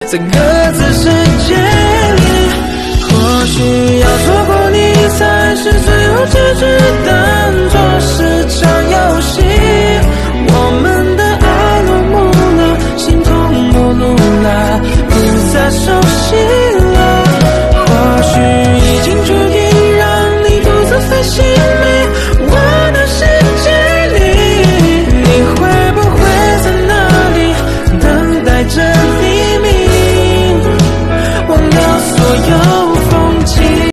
在各自世界里。或许要错过你，才是最后结局，当作是